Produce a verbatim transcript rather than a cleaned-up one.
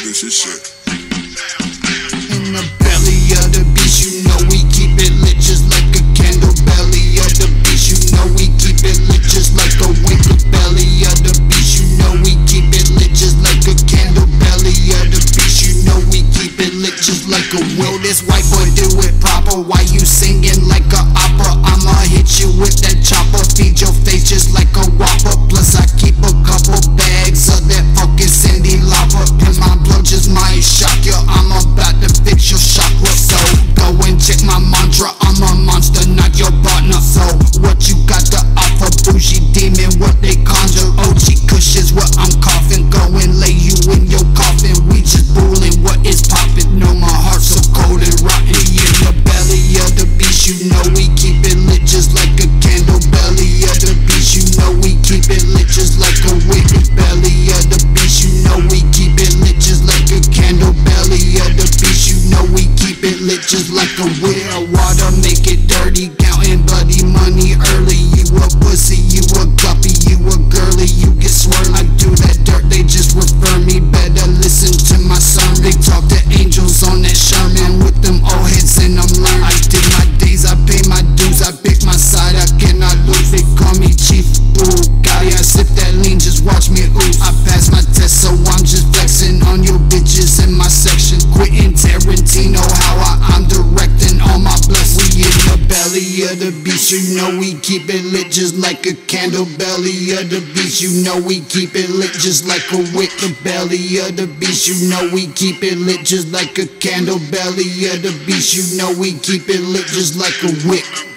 this is shit. In the belly of the beast, you know we keep it lit just like a candle. Belly of the beast, you know we keep it lit just like a wick. Belly of the beast, you know we keep it lit just like a candle. Belly of the beast, you know we keep it lit just like a wick. This white boy do it proper. Why you singing like a opera? I'ma hit you with that chopper, feed your face just like a whopper. Plus I keep a couple bags of that fucking Cindy Lauper, and my blow just might shock you. I'm about to fix your chakra, so go and check my mantra. I'm a monster, not your partner. So what you got to offer, bougie demon? What they conjure? O G Kush is what I'm coughing. Go and lay you in your coffin. We just fooling, what is poppin'? No, my heart's so cold and rotten. In the belly of the beast, you know we keep it lit just like a candle. Belly of the beast, you know we keep it lit just like a wick. Belly of the beast, you know we keep it lit just like a candle. Belly of the beast, you know we keep it lit just like a wick. Water make it dirty, counting bloody money early. You a pussy, you a guppy, you a girly, you get swirly. I do that dirt, they just refer me. Better listen to my sermon. They talk to angels on that Sherman with them old heads and I'm learning. I did my days, I pay my dues, I pick my side, I cannot lose. They call me Chief Ooh, guy, I sip that lean, just watch me ooze. I pass my test, so I'm just flexing on your bitches in my section. Quentin Tarantino, how I, I'm directing all my blessings. We in the belly of the beast, you know we keep it lit just like a candle. Belly of the beast, you know we keep it lit just like a wick. The belly of the beast, you know we keep it lit just like a candle. Belly of the beast, you know we keep it lit just like a wick.